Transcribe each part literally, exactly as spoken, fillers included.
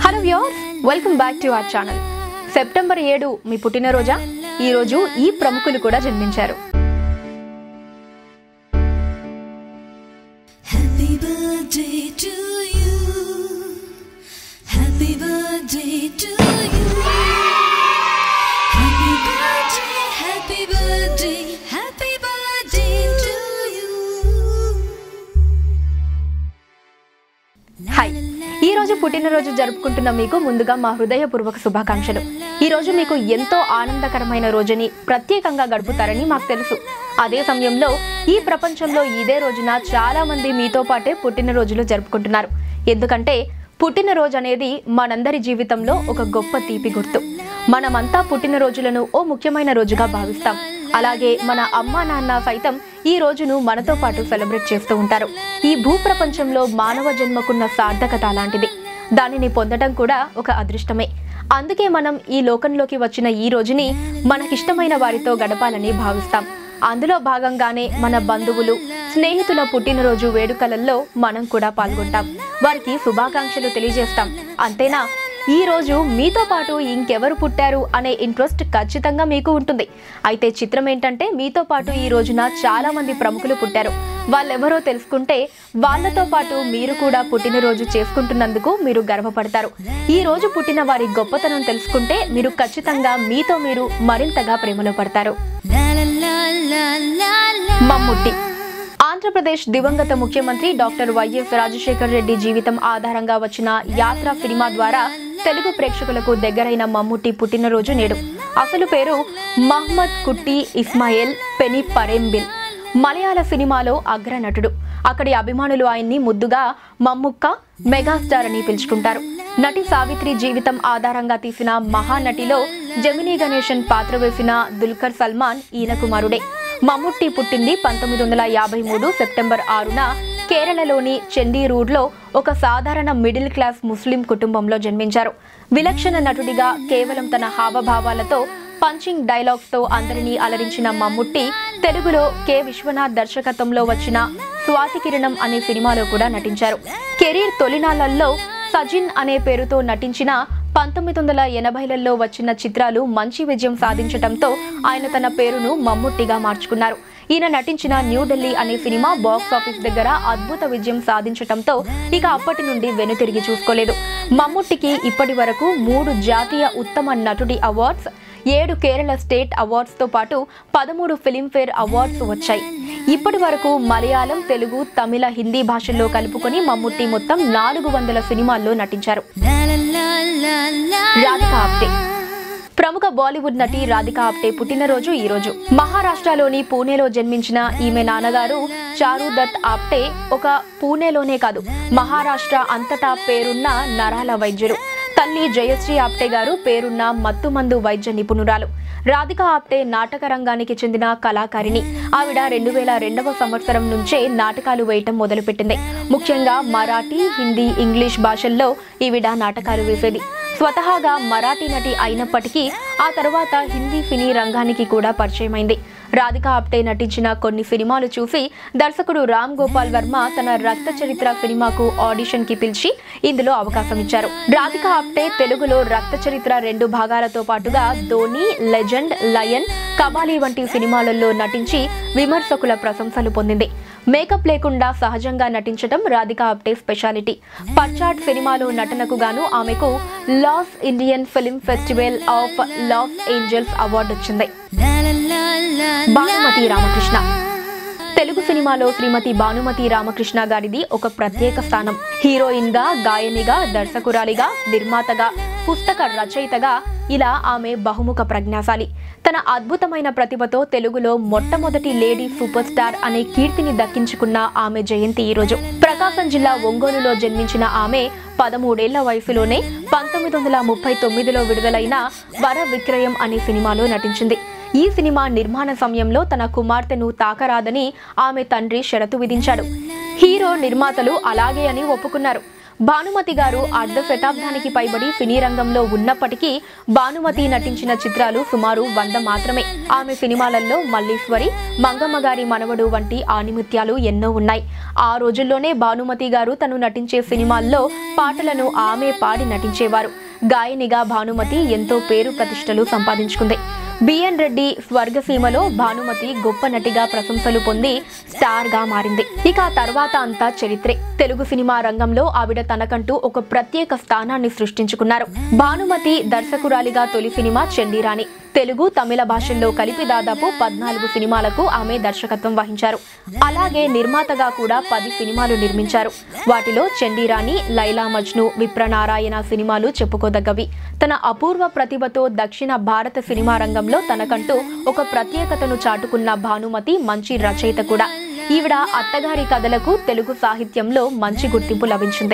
Hello viewers, welcome back to our channel. September ఏడు మీ పుట్టినరోజా? ఈ రోజు ఈ ప్రముఖులు కూడా జన్మించారు. Happy birthday to you, happy birthday to you, happy birthday, happy birthday, happy birthday to you. Hi, ఈ రోజు పుట్టినరోజు జరుపుకుంటున్న మీకు ముందుగా మా హృదయపూర్వక శుభాకాంక్షలు. ఈ రోజు మీకు ఎంతో ఆనందకరమైన రోజుని ప్రత్యేకంగా గడుపుతారని మాకు తెలుసు. అదే సమయంలో ఈ ప్రపంచంలో ఇదే రోజున చాలా మంది మీతో పాటే పుట్టినరోజులు జరుపుకుంటున్నారు. ఎందుకంటే పుట్టినరోజు అనేది మనందరి జీవితంలో ఒక గొప్ప తీపి గుర్తు. మనమంతా పుట్టినరోజులను ఓ ముఖ్యమైన రోజుగా భావిస్తాం. అలాగే మన అమ్మా నాన్న సైతం ఈ రోజును మనతో పాటు సెలబ్రేట్ చేస్తూ ఉంటారు. ఈ భూప్రపంచంలో మానవ జన్మకున్న సార్థకత అలాంటిది. దానిని పొందడం కూడా ఒక అదృష్టమే. అందుకే మనం ఈ లోకంలోకి వచ్చిన ఈ రోజుని మనకిష్టమైన వారితో గడపాలని భావిస్తాం. అందులో భాగంగానే మన బంధువులు, స్నేహితుల పుట్టినరోజు వేడుకలలో మనం కూడా పాల్గొంటాం. వారికి శుభాకాంక్షలు తెలియజేస్తాం. అంతేనా, ఈ రోజు మీతో పాటు ఇంకెవరు పుట్టారు అనే ఇంట్రెస్ట్ ఖచ్చితంగా మీకు ఉంటుంది. అయితే చిత్రం ఏంటంటే మీతో పాటు ఈ రోజున చాలా మంది ప్రముఖులు పుట్టారు. వాళ్ళెవరో తెలుసుకుంటే వాళ్ళతో పాటు మీరు కూడా పుట్టినరోజు చేసుకుంటున్నందుకు మీరు గర్వపడతారు. ఈ రోజు పుట్టిన వారి గొప్పతనం తెలుసుకుంటే మీరు ఖచ్చితంగా మీతో మీరు మరింతగా ప్రేమలో పడతారు. మమ్ముట్టి. ఆంధ్రప్రదేశ్ దివంగత ముఖ్యమంత్రి డాక్టర్ వైఎస్ రాజశేఖర్ రెడ్డి జీవితం ఆధారంగా వచ్చిన యాత్ర సినిమా ద్వారా తెలుగు ప్రేక్షకులకు దగ్గరైన మమ్ముట్టి పుట్టినరోజు నేడు. అసలు పేరు మహ్మద్ కుట్టి ఇస్మాయిల్ పెని పరెంబిల్. మలయాళ సినిమాలో అగ్రనటుడు. అక్కడి అభిమానులు ఆయన్ని ముద్దుగా మమ్ముక్క, మెగాస్టార్ అని పిలుచుకుంటారు. నటి సావిత్రి జీవితం ఆధారంగా తీసిన మహానటిలో జమినీ గణేశన్ పాత్ర వేసిన దుల్కర్ సల్మాన్ ఈయన కుమారుడే. మమ్ముట్టి పుట్టింది పంతొమ్మిది వందల యాభై మూడు సెప్టెంబర్ ఆరున కేరళలోని చెండీరూడ్లో ఒక సాధారణ మిడిల్ క్లాస్ ముస్లిం కుటుంబంలో జన్మించారు. విలక్షణ నటుడిగా కేవలం తన హావభావాలతో, పంచింగ్ డైలాగ్స్తో అందరినీ అలరించిన మమ్ముట్టి తెలుగులో కె విశ్వనాథ్ దర్శకత్వంలో వచ్చిన స్వాతి కిరణం అనే సినిమాలో కూడా నటించారు. కెరీర్ తొలినాళ్లలో సజిన్ అనే పేరుతో నటించిన పంతొమ్మిది వందల ఎనభైలలో వచ్చిన చిత్రాలు మంచి విజయం సాధించడంతో ఆయన తన పేరును మమ్ముట్టిగా మార్చుకున్నారు. ఈయన నటించిన న్యూఢిల్లీ అనే సినిమా బాక్స్ ఆఫీస్ దగ్గర అద్భుత విజయం సాధించడంతో ఇక అప్పటి నుండి వెనుతిరిగి చూసుకోలేదు. మమ్ముట్టికి ఇప్పటి వరకు మూడు జాతీయ ఉత్తమ నటుడి అవార్డ్స్, ఏడు కేరళ స్టేట్ అవార్డ్స్ తో పాటు పదమూడు ఫిలింఫేర్ అవార్డ్స్ వచ్చాయి. ఇప్పటి వరకు మలయాళం, తెలుగు, తమిళ, హిందీ భాషల్లో కలుపుకొని మమ్ముట్టి మొత్తం నాలుగు వందల సినిమాల్లో నటించారు. రాధికా ఆప్టే. ప్రముఖ బాలీవుడ్ నటి రాధికా ఆప్టే పుట్టినరోజు ఈ రోజు. మహారాష్ట్రలోని పూణేలో జన్మించిన ఈమె నాన్నగారు చారు దత్ ఆప్టే ఒక పూణేలోనే కాదు మహారాష్ట్ర అంతటా పేరున్న నరాల వైద్యులు. తల్లి జయశ్రీ ఆప్టే గారు పేరున్న మత్తుమందు వైద్య నిపుణురాలు. రాధికా ఆప్టే నాటక రంగానికి చెందిన కళాకారిణి. ఆవిడ రెండు వేల రెండవ సంవత్సరం నుంచే నాటకాలు వేయటం మొదలుపెట్టింది. ముఖ్యంగా మరాఠీ, హిందీ, ఇంగ్లీష్ భాషల్లో ఈవిడ నాటకాలు వేసేది. స్వతహాగా మరాఠీ నటి అయినప్పటికీ ఆ తర్వాత హిందీ సినీ రంగానికి కూడా పరిచయమైంది. రాధికా ఆప్టే నటించిన కొన్ని సినిమాలు చూసి దర్శకుడు రామ్ గోపాల్ వర్మ తన రక్త చరిత్ర సినిమాకు ఆడిషన్ కి పిలిచి ఇందులో అవకాశం ఇచ్చారు. రాధికా ఆప్టే తెలుగులో రక్త చరిత్ర రెండు భాగాలతో పాటుగా ధోని, లెజెండ్, లయన్, కబాలి వంటి సినిమాలలో నటించి విమర్శకుల ప్రశంసలు పొందింది. మేకప్ లేకుండా సహజంగా నటించడం రాధికా ఆప్టే స్పెషాలిటీ. పర్చాట్ సినిమాలో నటనకు గాను ఆమెకు Los Indian film festival of Los Angeles award వచ్చింది. భానుమతి రామకృష్ణ. తెలుగు సినిమాలో శ్రీమతి భానుమతి రామకృష్ణ గారిది ఒక ప్రత్యేక స్థానం. హీరోయిన్ గా, గాయనిగా, దర్శకురాలిగా, నిర్మాతగా, పుస్తక రచయితగా ఇలా ఆమె బహుముఖ ప్రజ్ఞాశాలి. తన అద్భుతమైన ప్రతిభతో తెలుగులో మొట్టమొదటి లేడీ సూపర్ స్టార్ అనే కీర్తిని దక్కించుకున్న ఆమె జయంతి ఈ రోజు. ప్రకాశం జిల్లా ఒంగోలులో జన్మించిన ఆమె పదమూడేళ్ల వయసులోనే పంతొమ్మిది వందల ముప్పై తొమ్మిదిలో విడుదలైన వర విక్రయం అనే సినిమాలో నటించింది. ఈ సినిమా నిర్మాణ సమయంలో తన కుమార్తెను తాకరాదని ఆమె తండ్రి షరతు విధించాడు. హీరో, నిర్మాతలు అలాగే అని ఒప్పుకున్నారు. భానుమతి గారు అర్ధ శతాబ్దానికి పైబడి సినీ రంగంలో ఉన్నప్పటికీ భానుమతి నటించిన చిత్రాలు సుమారు వంద మాత్రమే. ఆమె సినిమాలలో మల్లీశ్వరి, మంగమ్మ గారి మనవడు వంటి ఆణిముత్యాలు ఎన్నో ఉన్నాయి. ఆ రోజుల్లోనే భానుమతి గారు తను నటించే సినిమాల్లో పాటలను ఆమె పాడి నటించేవారు. గాయనిగా భానుమతి ఎంతో పేరు ప్రతిష్టలు సంపాదించుకుంది. బిఎన్ రెడ్డి స్వర్గసీమలో భానుమతి గొప్ప నటిగా ప్రశంసలు పొంది స్టార్ గా మారింది. ఇక ఆ తర్వాత అంతా చరిత్రే. తెలుగు సినిమా రంగంలో ఆవిడ తనకంటూ ఒక ప్రత్యేక స్థానాన్ని సృష్టించుకున్నారు. భానుమతి దర్శకురాలిగా తొలి సినిమా చండీరాణి. తెలుగు, తమిళ భాషల్లో కలిపి దాదాపు పద్నాలుగు సినిమాలకు ఆమె దర్శకత్వం వహించారు. అలాగే నిర్మాతగా కూడా పది సినిమాలు నిర్మించారు. వాటిలో చండీరాణి, లైలా మజ్ను, విప్రనారాయణ సినిమాలు చెప్పుకోదగ్గవి. తన అపూర్వ ప్రతిభతో దక్షిణ భారత సినిమా రంగంలో తనకంటూ ఒక ప్రత్యేకతను చాటుకున్న భానుమతి మంచి రచయిత కూడా. ఈవిడ అత్తగారి కథలకు తెలుగు సాహిత్యంలో మంచి గుర్తింపు లభించింది.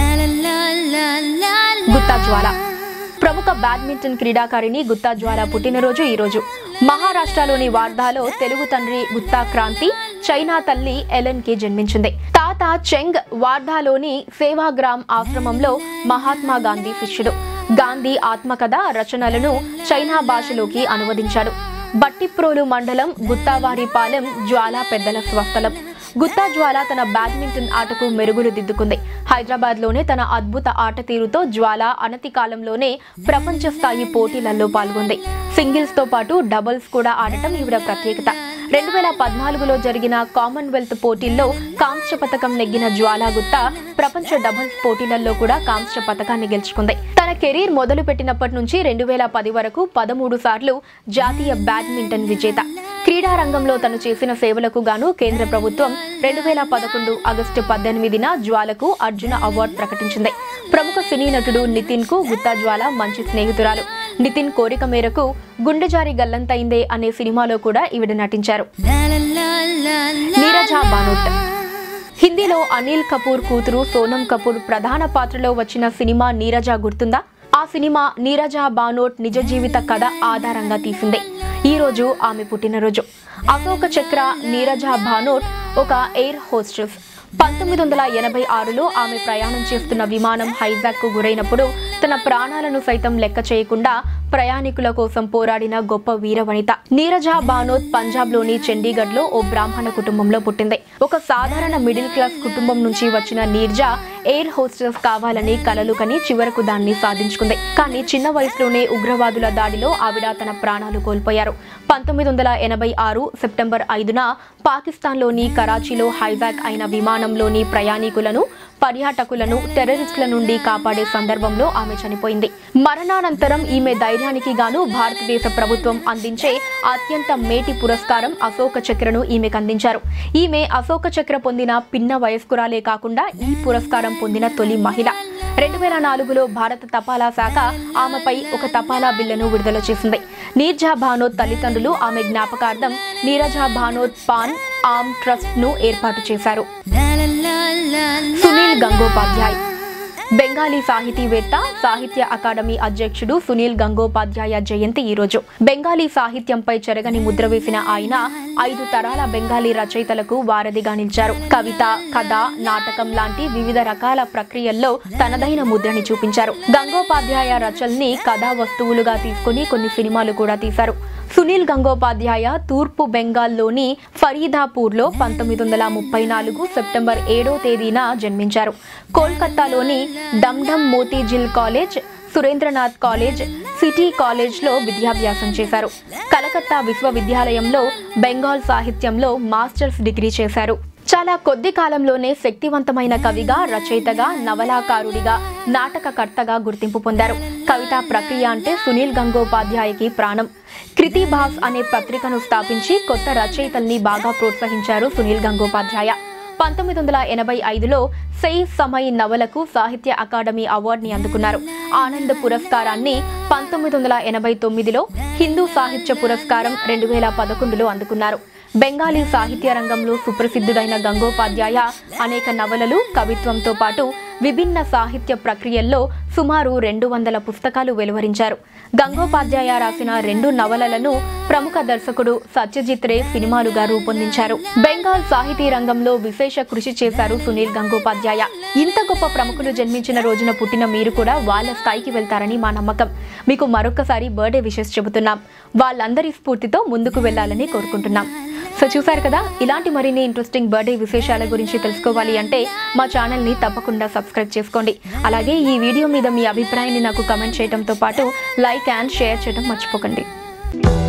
గుత్తా జ్వాల. ప్రముఖ బ్యాడ్మింటన్ క్రీడాకారిణి గుత్తా జ్వాల పుట్టినరోజు ఈ రోజు. మహారాష్ట్రలోని వార్ధాలో తెలుగు తండ్రి గుత్తా క్రాంతి, చైనా తల్లి ఎలెన్ కి జన్మించింది. తాత చెంగ్ వార్ధాలోని సేవాగ్రామ్ ఆశ్రమంలో మహాత్మా గాంధీ శిష్యుడు. గాంధీ ఆత్మకథ రచనలను చైనా భాషలోకి అనువదించాడు. బట్టిప్రోలు మండలం గుత్తావారిపాలెం జ్వాల పెద్దల స్వస్థలం. గుత్తా జ్వాల తన బ్యాడ్మింటన్ ఆటకు మెరుగులు దిద్దుకుంది. హైదరాబాద్ లోనే తన అద్భుత ఆట తీరుతో జ్వాల అనతి కాలంలోనే ప్రపంచ స్థాయి పోటీలలో పాల్గొంది. సింగిల్స్ తో పాటు డబుల్స్ కూడా ఆడటం ఈవిడ ప్రత్యేకత. రెండు వేల పద్నాలుగులో జరిగిన కామన్వెల్త్ పోటీల్లో కాంస్య పథకం నెగ్గిన జ్వాల గుత్తా ప్రపంచ డబుల్స్ పోటీలలో కూడా కాంస్య పథకాన్ని గెలుచుకుంది. తన కెరీర్ మొదలు పెట్టినప్పటి నుంచి రెండు వేల పది వరకు పదమూడు సార్లు జాతీయ బ్యాడ్మింటన్ విజేత. క్రీడా రంగంలో తను చేసిన సేవలకు గాను కేంద్ర ప్రభుత్వం రెండు వేల పదకొండు ఆగస్టు పద్దెనిమిదిన జ్వాలకు అర్జున అవార్డు ప్రకటించింది. ప్రముఖ సినీ నటుడు నితిన్ కు గుత్తా జ్వాల మంచి స్నేహితురాలు. నితిన్ కోరిక మేరకు గుండెజారి గల్లంతైందే అనే సినిమాలో కూడా ఈవిడ నటించారు. నీరజ బానోట్. హిందీలో అనిల్ కపూర్ కూతురు సోనం కపూర్ ప్రధాన పాత్రలో వచ్చిన సినిమా నీరజ గుర్తుందా? ఆ సినిమా నీరజ బానోట్ నిజ జీవిత కథ ఆధారంగా తీసింది. ఈ రోజు ఆమె పుట్టినరోజు. అశోక చక్ర నీరజ బానోట్ ఒక ఎయిర్ హోస్టెస్. పంతొమ్మిది వందల ఎనభై ఆరులో ఆమె ప్రయాణం చేస్తున్న విమానం హైజాక్ కు గురైనప్పుడు తన ప్రాణాలను సైతం లెక్క చేయకుండా ప్రయాణికుల కోసం పోరాడిన గొప్ప వీరవనిత. నీరజ బానోత్ పంజాబ్ లోని చండీగఢ్ లో ఓ బ్రాహ్మణ కుటుంబంలో పుట్టింది. ఒక సాధారణ మిడిల్ క్లాస్ కుటుంబం నుంచి వచ్చిన నీరజ ఎయిర్ హోస్టెస్ కావాలని కలలు కని చివరకు దాన్ని సాధించుకుంది. కానీ చిన్న వయసులోనే ఉగ్రవాదుల దాడిలో ఆవిడ తన ప్రాణాలు కోల్పోయారు. పంతొమ్మిది వందల ఎనభై ఆరు సెప్టెంబర్ ఐదున పాకిస్తాన్ లోని కరాచీలో హైజాక్ అయిన విమానంలోని ప్రయాణికులను, పర్యాటకులను టెర్రరిస్టుల నుండి కాపాడే సందర్భంలో ఆమె చనిపోయింది. మరణానంతరం ఈమె ధైర్యానికి గాను భారతదేశ ప్రభుత్వం అందించే అత్యంత మేటి పురస్కారం అశోక చక్రను ఈమెకు అందించారు. ఈమె అశోక చక్ర పొందిన పిన్న వయస్కురాలే కాకుండా ఈ పురస్కారం పొందిన తొలి మహిళ. రెండు వేల నాలుగులో భారత తపాలా శాఖ ఆమెపై ఒక తపాలా బిల్లును విడుదల చేసింది. నీరజ బానోత్ తల్లిదండ్రులు ఆమె జ్ఞాపకార్థం Neeraja Banoth Pan Am trust ను ఏర్పాటు చేశారు. సునీల్ గంగోపాధ్యాయ్. బెంగాలీ సాహితీవేత్త, సాహిత్య అకాడమీ అధ్యక్షుడు సునీల్ గంగోపాధ్యాయ జయంతి ఈ రోజు. బెంగాలీ సాహిత్యంపై చెరగని ముద్ర వేసిన ఆయన ఐదు తరాల బెంగాలీ రచయితలకు వారధిగా నిలిచారు. కవిత, కథ, నాటకం లాంటి వివిధ రకాల ప్రక్రియల్లో తనదైన ముద్రని చూపించారు. గంగోపాధ్యాయ రచనల్ని కథా వస్తువులుగా తీసుకుని కొన్ని సినిమాలు కూడా తీశారు. సునీల్ గంగోపాధ్యాయ తూర్పు బెంగాల్లోని ఫరీదాపూర్లో పంతొమ్మిది వందల ముప్పై నాలుగు సెప్టెంబర్ ఏడో తేదీన జన్మించారు. కోల్కతాలోని Dumdum Motijheel college, Surendranath college, city కాలేజ్లో విద్యాభ్యాసం చేశారు. కలకత్తా విశ్వవిద్యాలయంలో బెంగాల్ సాహిత్యంలో మాస్టర్స్ డిగ్రీ చేశారు. చాలా కొద్ది కాలంలోనే శక్తివంతమైన కవిగా, రచయితగా, నవలాకారుడిగా, నాటకకర్తగా గుర్తింపు పొందారు. కవితా ప్రక్రియ అంటే సునీల్ గంగోపాధ్యాయకి ప్రాణం. కృతిభాస్ అనే పత్రికను స్థాపించి కొత్త రచయితల్ని బాగా ప్రోత్సహించారు సునీల్ గంగోపాధ్యాయ. పంతొమ్మిది వందల ఎనభై ఐదులో సై సమయ్ నవలకు సాహిత్య అకాడమీ అవార్డుని అందుకున్నారు. ఆనంద్ పురస్కారాన్ని పంతొమ్మిది వందల ఎనభై తొమ్మిదిలో, హిందూ సాహిత్య పురస్కారం రెండు వేల పదకొండులో అందుకున్నారు. బెంగాలీ సాహిత్య రంగంలో సుప్రసిద్ధుడైన గంగోపాధ్యాయ అనేక నవలలు, కవిత్వంతో పాటు విభిన్న సాహిత్య ప్రక్రియల్లో సుమారు రెండు వందల పుస్తకాలు వెలువరించారు. గంగోపాధ్యాయ రాసిన రెండు నవలలను ప్రముఖ దర్శకుడు సత్యజిత్ రే సినిమాలుగా రూపొందించారు. బెంగాల్ సాహితీ రంగంలో విశేష కృషి చేశారు సునీల్ గంగోపాధ్యాయ. ఇంత గొప్ప ప్రముఖులు జన్మించిన రోజున పుట్టిన మీరు కూడా వాళ్ళ స్థాయికి వెళ్తారని మా నమ్మకం. మీకు మరొకసారి బర్త్డే విషెస్ చెబుతున్నాం. వాళ్ళందరి స్ఫూర్తితో ముందుకు వెళ్లాలని కోరుకుంటున్నాం. సో చూసారు కదా, ఇలాంటి మరిన్ని ఇంట్రెస్టింగ్ బర్త్డే విశేషాల గురించి తెలుసుకోవాలి అంటే మా ఛానల్ని తప్పకుండా సబ్స్క్రైబ్ చేసుకోండి. అలాగే ఈ వీడియో మీద మీ అభిప్రాయాన్ని నాకు కమెంట్ చేయడంతో పాటు లైక్ అండ్ షేర్ చేయడం మర్చిపోకండి.